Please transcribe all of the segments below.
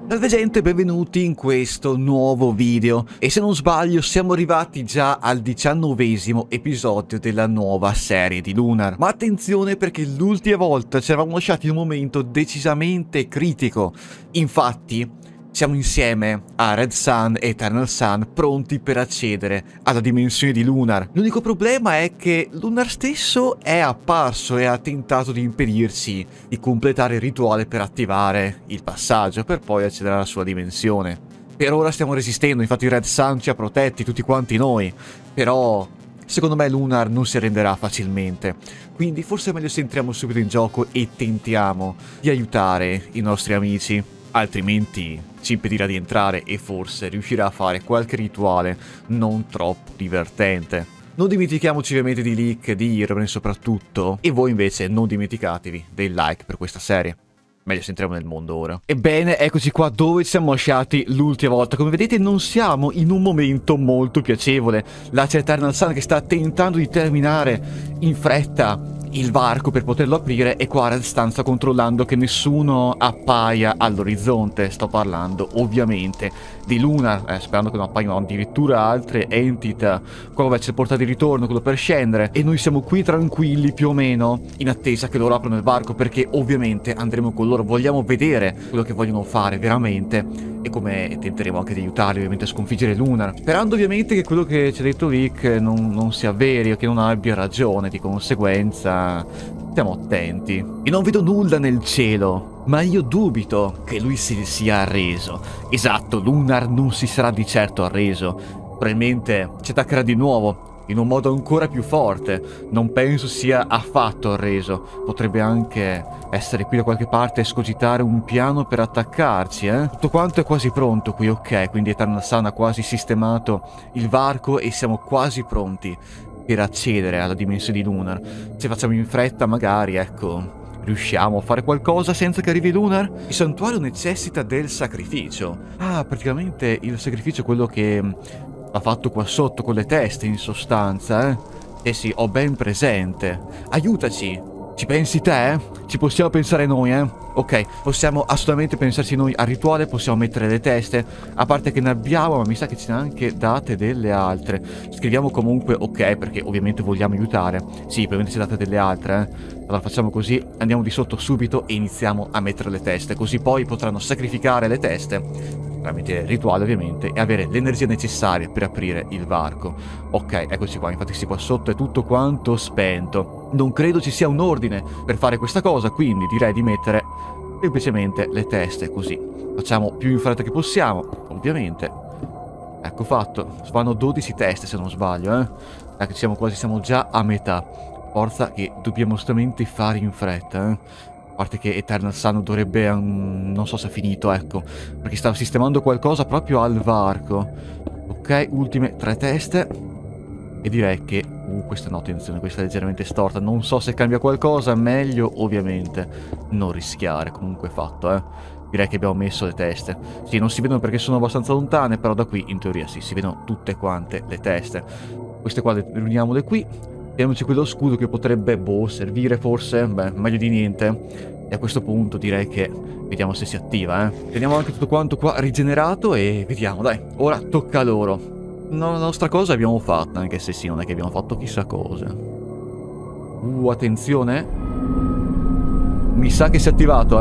Salve gente, benvenuti in questo nuovo video. E se non sbaglio siamo arrivati già al 19° episodio della nuova serie di Lunar. Ma attenzione, perché l'ultima volta ci eravamo lasciati in un momento decisamente critico. Infatti siamo insieme a Red Sun e Eternal Sun, pronti per accedere alla dimensione di Lunar. L'unico problema è che Lunar stesso è apparso e ha tentato di impedirci di completare il rituale per attivare il passaggio, per poi accedere alla sua dimensione. Per ora stiamo resistendo, infatti Red Sun ci ha protetti, tutti quanti noi. Però secondo me Lunar non si arrenderà facilmente. Quindi forse è meglio se entriamo subito in gioco e tentiamo di aiutare i nostri amici. Altrimenti ci impedirà di entrare e forse riuscirà a fare qualche rituale non troppo divertente. Non dimentichiamoci ovviamente di like, di Irben soprattutto, e voi invece non dimenticatevi dei like per questa serie. Meglio se entriamo nel mondo ora. Ebbene, eccoci qua dove ci siamo lasciati l'ultima volta. Come vedete non siamo in un momento molto piacevole. Là c'è Eternal Sun che sta tentando di terminare in fretta il varco per poterlo aprire, e qua Red Sun sta controllando che nessuno appaia all'orizzonte. Sto parlando ovviamente di Lunar, sperando che non appaiano addirittura altre entità. Qua vabbè c'è il portale di ritorno, quello per scendere, e noi siamo qui tranquilli più o meno in attesa che loro aprano il varco, perché ovviamente andremo con loro, vogliamo vedere quello che vogliono fare veramente e come tenteremo anche di aiutarli ovviamente a sconfiggere Lunar, sperando ovviamente che quello che ci ha detto Rick non sia vero, che non abbia ragione. Di conseguenza stiamo attenti. E non vedo nulla nel cielo, ma io dubito che lui si sia arreso. Esatto, Lunar non si sarà di certo arreso. Probabilmente ci attaccherà di nuovo, in un modo ancora più forte. Non penso sia affatto arreso. Potrebbe anche essere qui da qualche parte e scogitare un piano per attaccarci, Tutto quanto è quasi pronto qui, ok. Quindi Eternal Sun ha quasi sistemato il varco e siamo quasi pronti per accedere alla dimensione di Lunar. Se facciamo in fretta magari, ecco, riusciamo a fare qualcosa senza che arrivi Lunar? Il santuario necessita del sacrificio. Ah, praticamente il sacrificio è quello che ha fatto qua sotto con le teste, in sostanza, Eh sì, ho ben presente. Aiutaci! Ci pensi te, Ci possiamo pensare noi, Ok, possiamo assolutamente pensarci noi al rituale, possiamo mettere le teste. A parte che ne abbiamo, ma mi sa che ce ne ha anche date delle altre. Scriviamo comunque ok, perché ovviamente vogliamo aiutare. Sì, probabilmente ci date delle altre, Allora facciamo così, andiamo di sotto subito e iniziamo a mettere le teste. Così poi potranno sacrificare le teste tramite il rituale ovviamente, e avere l'energia necessaria per aprire il varco. Ok, eccoci qua, infatti sì, qua sotto è tutto quanto spento. Non credo ci sia un ordine per fare questa cosa, quindi direi di mettere semplicemente le teste così. Facciamo più in fretta che possiamo, ovviamente. Ecco fatto, fanno 12 teste se non sbaglio, Ecco, siamo già a metà. Forza che dobbiamo assolutamente fare in fretta, A parte che Eternal Sun dovrebbe, non so se è finito, ecco, perché stava sistemando qualcosa proprio al varco. Ok, ultime 3 teste. E direi che questa no, attenzione, questa è leggermente storta. Non so se cambia qualcosa, meglio ovviamente non rischiare. Comunque fatto, Direi che abbiamo messo le teste. Sì, non si vedono perché sono abbastanza lontane, però da qui in teoria sì, si vedono tutte quante le teste. Queste qua le riuniamole qui. Vediamoci quello scudo che potrebbe, servire forse. Beh, meglio di niente. E a questo punto direi che vediamo se si attiva, Teniamo anche tutto quanto qua rigenerato e vediamo, dai. Ora tocca a loro. No, la nostra cosa abbiamo fatta, anche se sì, non è che abbiamo fatto chissà cosa. Attenzione. Mi sa che si è attivato,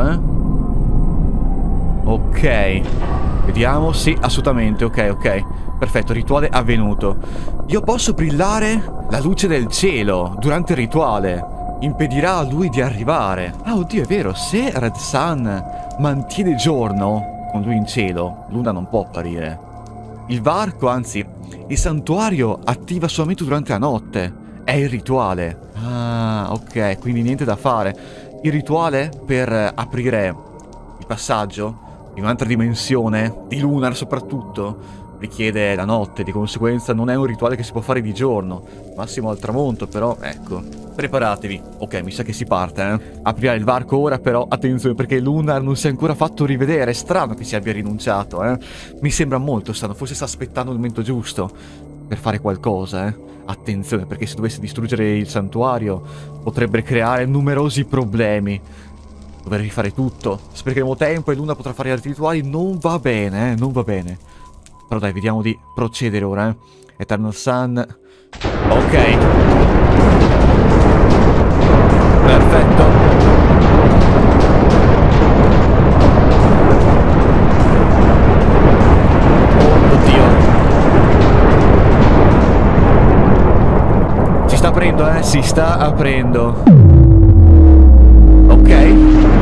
Ok. Vediamo, sì, assolutamente, ok. Perfetto, rituale avvenuto. Io posso brillare la luce del cielo durante il rituale. Impedirà a lui di arrivare. Ah, oddio, è vero, se Red Sun mantiene giorno con lui in cielo, Luna non può apparire. Il varco, anzi, il santuario attiva solamente durante la notte. È il rituale. Ah, ok, quindi niente da fare. Il rituale per aprire il passaggio in un'altra dimensione, di Lunar soprattutto, richiede la notte. Di conseguenza non è un rituale che si può fare di giorno. Massimo al tramonto, però, ecco. Preparatevi. Ok, mi sa che si parte, Aprirà il varco ora, però attenzione, perché Lunar non si è ancora fatto rivedere. È strano che ci abbia rinunciato, Mi sembra molto strano. Forse sta aspettando il momento giusto per fare qualcosa, Attenzione, perché se dovesse distruggere il santuario potrebbe creare numerosi problemi. dover rifare tutto. Sprecheremo tempo e Luna potrà fare altri rituali. Non va bene, non va bene. Però dai, vediamo di procedere ora, Eternal Sun. Ok. Perfetto. Oddio. Si sta aprendo, si sta aprendo. Ok.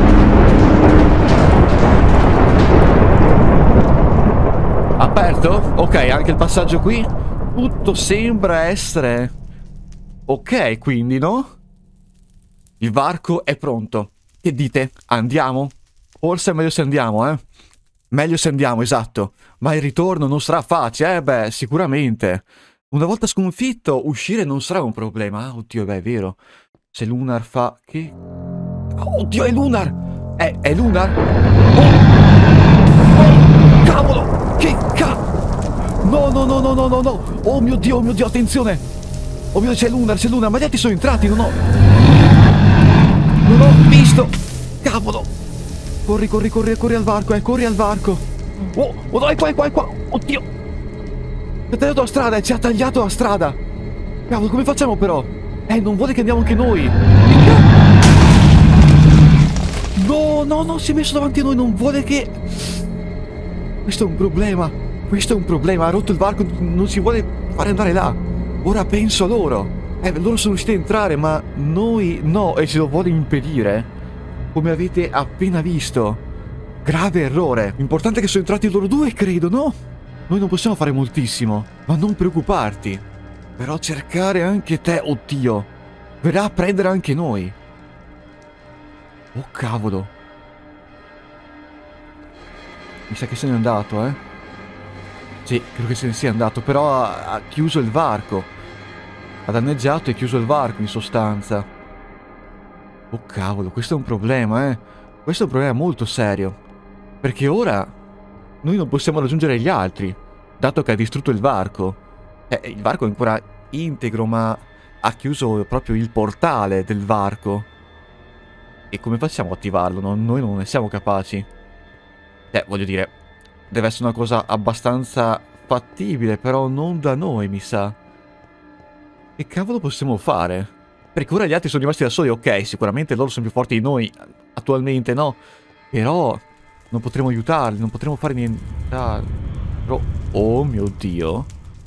Aperto? Ok, anche il passaggio qui. Tutto sembra essere ok, quindi, no? Il varco è pronto. Che dite? Andiamo? Forse è meglio se andiamo, Meglio se andiamo, esatto. Ma il ritorno non sarà facile, beh, sicuramente. Una volta sconfitto, uscire non sarà un problema. Ah, oddio, beh, è vero. Se Lunar fa... Che... Oh, oddio, è Lunar! È Lunar? Oh, cavolo! Che No, no, no, no, no, no, no! Oh mio Dio, attenzione! Oh mio Dio, c'è Lunar, ma gli altri sono entrati, non ho visto! Cavolo! Corri al varco, corri al varco! Oh, dai, qua! Oddio! Ci ha tagliato la strada! Cavolo, come facciamo però? Non vuole che andiamo anche noi! No, si è messo davanti a noi, non vuole che... Questo è un problema, ha rotto il varco, non si vuole fare andare là. Ora penso a loro. Loro sono riusciti a entrare, ma noi no, e ce lo vuole impedire. Come avete appena visto. Grave errore. Importante che sono entrati loro due, credo, no? Noi non possiamo fare moltissimo, ma non preoccuparti. Però cercare anche te, oddio. Verrà a prendere anche noi. Oh, cavolo. Mi sa che se n'è andato, Sì, credo che se ne sia andato, però ha chiuso il varco. Ha danneggiato e chiuso il varco, in sostanza. Oh, cavolo, questo è un problema, Questo è un problema molto serio. Perché ora noi non possiamo raggiungere gli altri, dato che ha distrutto il varco. Il varco è ancora integro, ma ha chiuso proprio il portale del varco. E come facciamo a attivarlo? Noi non ne siamo capaci. Voglio dire, deve essere una cosa abbastanza fattibile, però non da noi, mi sa. Che cavolo possiamo fare? Perché ora gli altri sono rimasti da soli, ok, sicuramente loro sono più forti di noi, attualmente no. Però non potremo aiutarli, non potremo fare nient'altro. Oh mio Dio.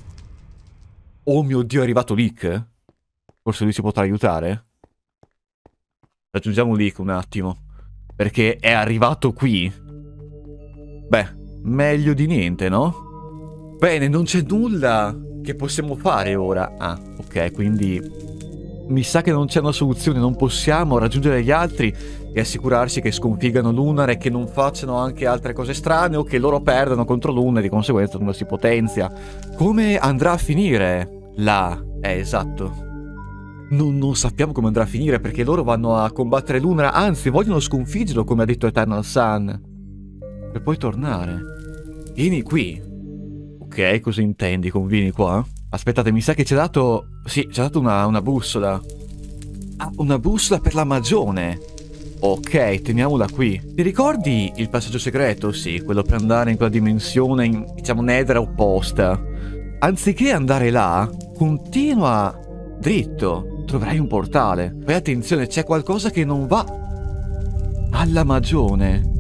Oh mio Dio, è arrivato Leak? Forse lui ci potrà aiutare? Raggiungiamo Leak un attimo. Perché è arrivato qui. Beh, meglio di niente, no? Bene, non c'è nulla che possiamo fare ora. Ah, ok, quindi mi sa che non c'è una soluzione. Non possiamo raggiungere gli altri e assicurarci che sconfiggano Lunar e che non facciano anche altre cose strane o che loro perdano contro Lunar e di conseguenza Lunar si potenzia. Come andrà a finire là? Esatto. Non sappiamo come andrà a finire perché loro vanno a combattere Lunar, anzi vogliono sconfiggerlo come ha detto Eternal Sun. Per poi tornare. Vieni qui. Ok, cosa intendi con vieni qua? Aspettate, mi sa che ci ha dato... Sì, ci ha dato una bussola. Ah, una bussola per la magione. Ok, teniamola qui. Ti ricordi il passaggio segreto? Sì, quello per andare in quella dimensione, diciamo, nether opposta. Anziché andare là, continua dritto. Troverai un portale. Poi attenzione, c'è qualcosa che non va. Alla magione.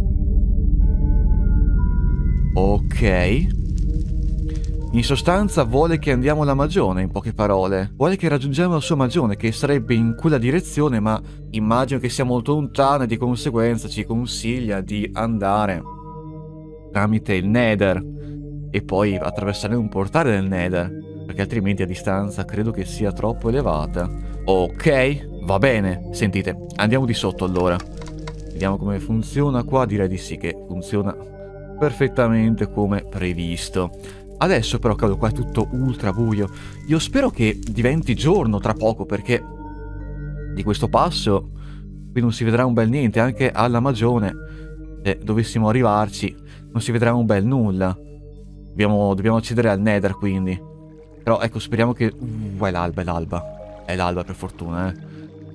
Ok. In sostanza vuole che andiamo alla magione, in poche parole. Vuole che raggiungiamo la sua magione, che sarebbe in quella direzione, ma immagino che sia molto lontana e di conseguenza ci consiglia di andare tramite il Nether e poi attraversare un portale del Nether, perché altrimenti a distanza credo che sia troppo elevata. Ok, va bene. Sentite, andiamo di sotto allora. Vediamo come funziona qua, direi di sì che funziona perfettamente come previsto. Adesso però, cavolo, qua è tutto ultra buio. Io spero che diventi giorno tra poco, perché di questo passo qui non si vedrà un bel niente. Anche alla magione, se dovessimo arrivarci, non si vedrà un bel nulla. Dobbiamo accedere al Nether, quindi. Però ecco, speriamo che... è l'alba, è l'alba. È l'alba, per fortuna,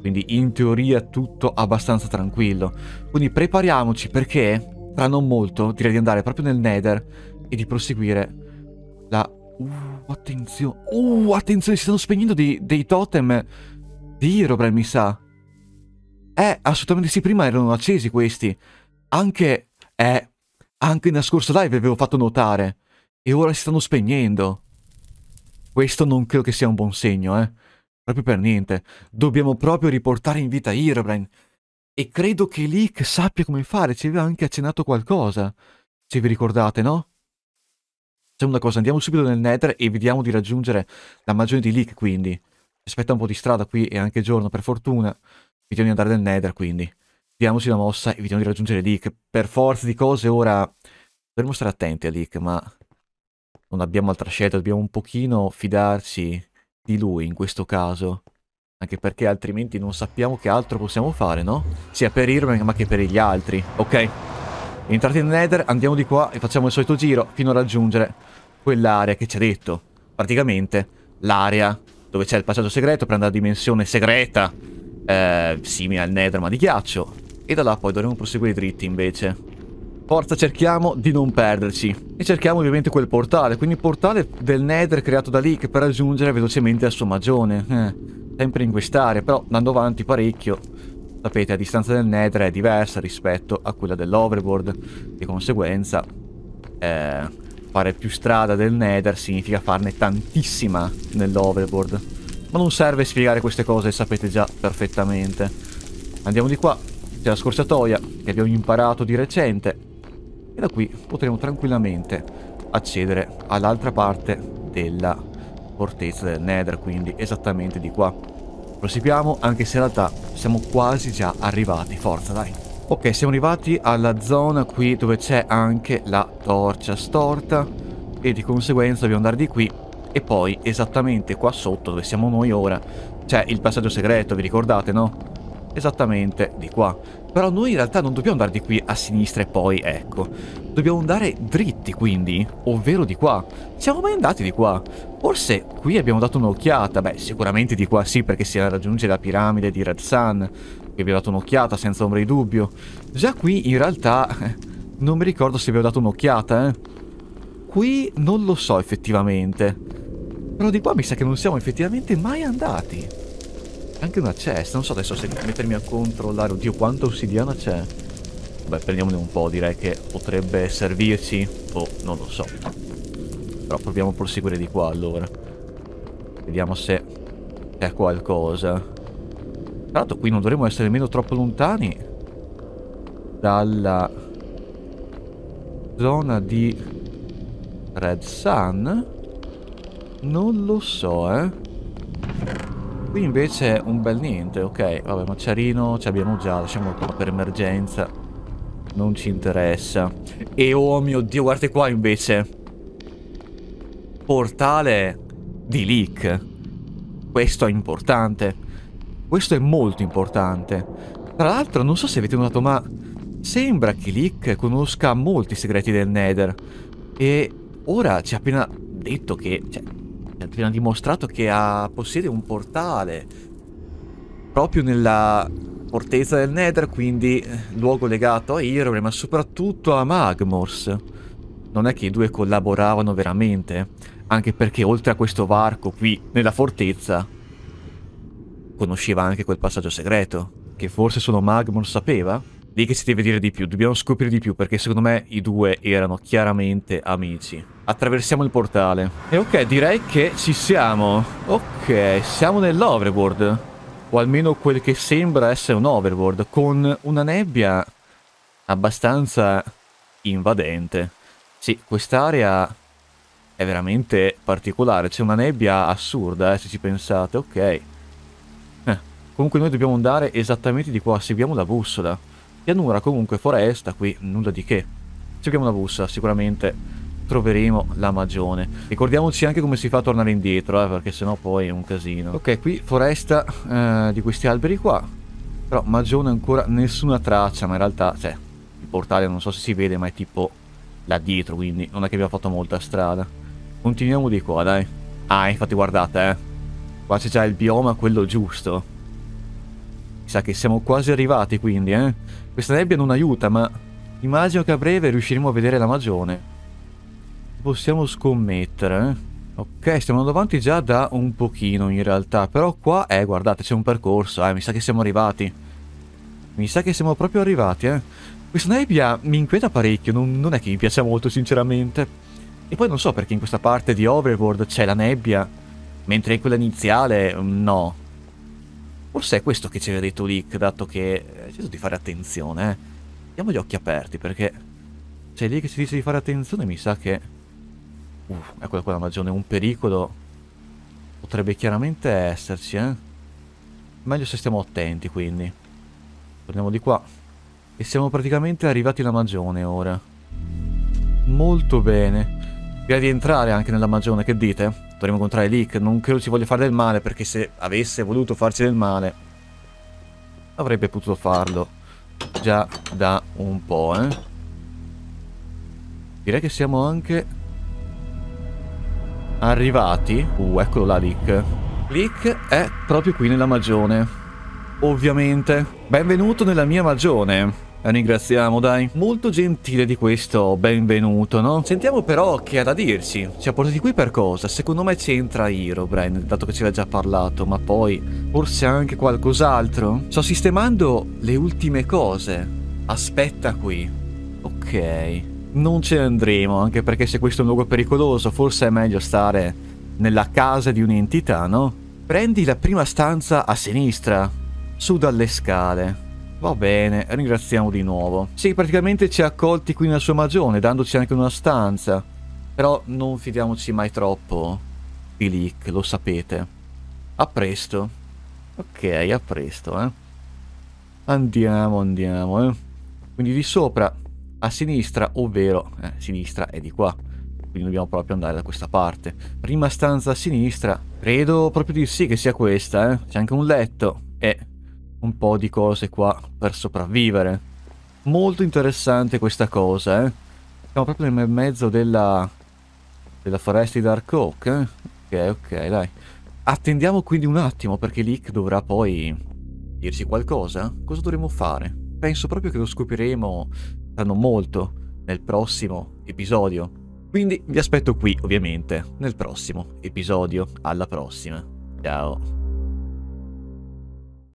Quindi in teoria tutto abbastanza tranquillo. Quindi prepariamoci perché tra non molto direi di andare proprio nel Nether e di proseguire la... attenzione. Attenzione, si stanno spegnendo dei totem di Herobrine, mi sa. Assolutamente sì, prima erano accesi questi. Anche nella scorsa live avevo fatto notare. E ora si stanno spegnendo. Questo non credo che sia un buon segno, proprio per niente. Dobbiamo proprio riportare in vita Herobrine. E credo che Leek sappia come fare. Ci aveva anche accennato qualcosa. Se vi ricordate, no? C'è una cosa, andiamo subito nel Nether e vediamo di raggiungere la magione di Leek, quindi. Aspetta un po' di strada qui, è anche giorno, per fortuna. Vediamo di andare nel Nether, quindi. Diamoci la mossa e vediamo di raggiungere Leek. Per forza di cose, ora... Dovremmo stare attenti a Leek, ma... non abbiamo altra scelta, dobbiamo un pochino fidarci di lui in questo caso. Anche perché altrimenti non sappiamo che altro possiamo fare, no? Sia per Herobrine ma che per gli altri. Ok. Entrati nel Nether, andiamo di qua e facciamo il solito giro fino a raggiungere quell'area che ci ha detto. Praticamente l'area dove c'è il passaggio segreto per andare alla dimensione segreta, simile al Nether ma di ghiaccio. E da là poi dovremo proseguire dritti invece. Forza, cerchiamo di non perderci. E cerchiamo ovviamente quel portale. Quindi il portale del Nether creato da Leek per raggiungere velocemente la sua magione. Sempre in quest'area, però andando avanti parecchio. Sapete, a distanza del Nether è diversa rispetto a quella dell'Overworld. Di conseguenza, fare più strada del Nether significa farne tantissima nell'Overworld. Ma non serve spiegare queste cose, sapete già perfettamente. Andiamo di qua. C'è la scorciatoia che abbiamo imparato di recente. E da qui potremo tranquillamente accedere all'altra parte della fortezza del Nether, quindi esattamente di qua. Proseguiamo, anche se in realtà siamo quasi già arrivati. Forza, dai. Ok, siamo arrivati alla zona qui dove c'è anche la torcia storta e di conseguenza dobbiamo andare di qui. E poi esattamente qua sotto, dove siamo noi ora, c'è il passaggio segreto, vi ricordate, no? Esattamente di qua. Però noi in realtà non dobbiamo andare di qui a sinistra e poi, ecco. Dobbiamo andare dritti, quindi, ovvero di qua. Siamo mai andati di qua? Forse qui abbiamo dato un'occhiata. Beh, sicuramente di qua sì, perché si raggiunge la piramide di Red Sun. Qui abbiamo dato un'occhiata, senza ombra di dubbio. Già qui, in realtà, non mi ricordo se abbiamo dato un'occhiata, Qui non lo so, effettivamente. Però di qua mi sa che non siamo effettivamente mai andati. Anche una cesta, non so adesso se mettermi a controllare. Oddio, quanta ossidiana c'è. Beh, prendiamone un po', direi che potrebbe servirci. Oh, non lo so. Però proviamo a proseguire di qua allora. Vediamo se c'è qualcosa. Tra l'altro qui non dovremmo essere nemmeno troppo lontani dalla zona di Red Sun. Non lo so, Qui invece un bel niente, ok. Vabbè, macerino ci abbiamo già, lasciamolo qua per emergenza. Non ci interessa. E oh mio Dio, guardate qua invece. Portale di Leek. Questo è importante. Questo è molto importante. Tra l'altro, non so se avete notato, ma sembra che Leek conosca molti segreti del Nether. E ora ci ha appena detto che... Cioè, ci ha appena dimostrato che possiede un portale proprio nella fortezza del Nether, quindi luogo legato a Herobrine, ma soprattutto a Magmors. Non è che i due collaboravano veramente, anche perché oltre a questo varco qui nella fortezza conosceva anche quel passaggio segreto, che forse solo Magmors sapeva. Lì che si deve dire di più, dobbiamo scoprire di più, perché secondo me i due erano chiaramente amici. Attraversiamo il portale. E ok, direi che ci siamo. Ok, siamo nell'Overworld. O almeno quel che sembra essere un Overworld, con una nebbia abbastanza invadente. Sì, quest'area è veramente particolare. C'è una nebbia assurda, se ci pensate. Ok. Comunque noi dobbiamo andare esattamente di qua. Seguiamo la bussola. Pianura, comunque, foresta, qui nulla di che. Seguiamo la bussola, sicuramente troveremo la magione. Ricordiamoci anche come si fa a tornare indietro, perché sennò poi è un casino. Ok, qui foresta di questi alberi qua. Però magione ancora nessuna traccia, ma in realtà, cioè, il portale non so se si vede, ma è tipo là dietro, quindi non è che abbiamo fatto molta strada. Continuiamo di qua, dai. Ah, infatti guardate, qua c'è già il bioma, quello giusto. sa che siamo quasi arrivati, quindi, Questa nebbia non aiuta, ma immagino che a breve riusciremo a vedere la magione. Possiamo scommettere, Ok, stiamo andando avanti già da un pochino in realtà. Però qua, guardate, c'è un percorso. Mi sa che siamo arrivati. Mi sa che siamo proprio arrivati, Questa nebbia mi inquieta parecchio, non è che mi piaccia molto, sinceramente. E poi non so perché in questa parte di Overworld c'è la nebbia, mentre in quella iniziale no. Forse è questo che ci aveva detto Lick, dato che ci ha detto di fare attenzione, Abbiamo gli occhi aperti, perché c'è lì che ci dice di fare attenzione, mi sa che... eccola qua la magione, un pericolo potrebbe chiaramente esserci, Meglio se stiamo attenti, quindi. Torniamo di qua. E siamo praticamente arrivati alla magione ora. Molto bene. Prima di entrare anche nella magione, che dite? Dovremmo incontrare Lick. Non credo ci voglia fare del male, perché se avesse voluto farci del male avrebbe potuto farlo già da un po', Direi che siamo anche arrivati. Eccolo là Lick. Lick è proprio qui nella magione. Ovviamente. Benvenuto nella mia magione. Ringraziamo, dai. Molto gentile di questo benvenuto, no? Sentiamo però che ha da dirci. Ci ha portati qui per cosa? Secondo me c'entra Herobrine, dato che ci aveva già parlato, ma poi forse anche qualcos'altro? Sto sistemando le ultime cose. Aspetta qui. Ok. Non ce ne andremo, anche perché se questo è un luogo pericoloso, forse è meglio stare nella casa di un'entità, no? Prendi la prima stanza a sinistra, su dalle scale. Va bene, ringraziamo di nuovo. Sì, praticamente ci ha accolti qui nella sua magione, dandoci anche una stanza. Però non fidiamoci mai troppo di Lick, lo sapete. A presto. Ok, a presto, Andiamo. Quindi di sopra a sinistra, ovvero sinistra è di qua. Quindi dobbiamo proprio andare da questa parte. Prima stanza a sinistra. Credo proprio di sì che sia questa, C'è anche un letto e un po' di cose qua per sopravvivere. Molto interessante questa cosa, Siamo proprio nel mezzo della foresta di Dark Oak, Ok, dai. Attendiamo quindi un attimo, perché Lick dovrà poi dirci qualcosa. Cosa dovremo fare? Penso proprio che lo scopriremo tra non molto nel prossimo episodio. Quindi vi aspetto qui, ovviamente, nel prossimo episodio. Alla prossima. Ciao.